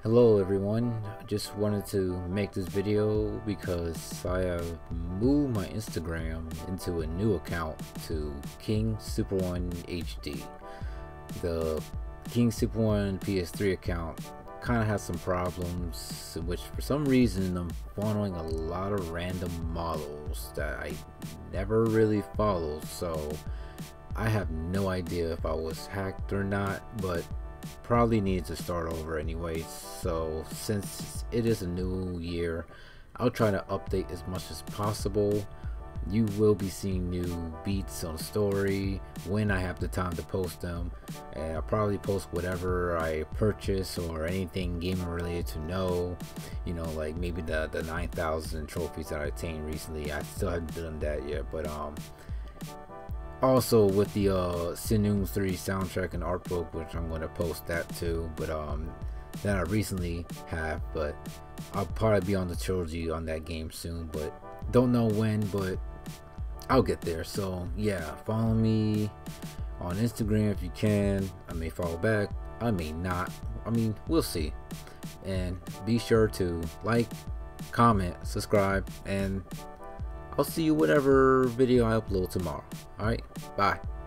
Hello everyone, I just wanted to make this video because I have moved my Instagram into a new account to King Super One HD. The King Super One PS3 account kind of has some problems, in which for some reason I'm following a lot of random models that I never really followed, so I have no idea if I was hacked or not, but probably need to start over anyway. So since it is a new year, I'll try to update as much as possible. You will be seeing new beats on story when I have the time to post them, and I'll probably post whatever I purchase or anything gaming related to know, like maybe the 9,000 trophies that I attained recently. I still haven't done that yet, but also with the Sinuum 3 soundtrack and art book, which I'm going to post that too, but that I recently have, but I'll probably be on the trilogy on that game soon, but don't know when, but I'll get there. So yeah, follow me on Instagram if you can. I may follow back, I may not, I mean, we'll see. And be sure to like, comment, subscribe, and I'll see you whatever video I upload tomorrow. Alright, bye.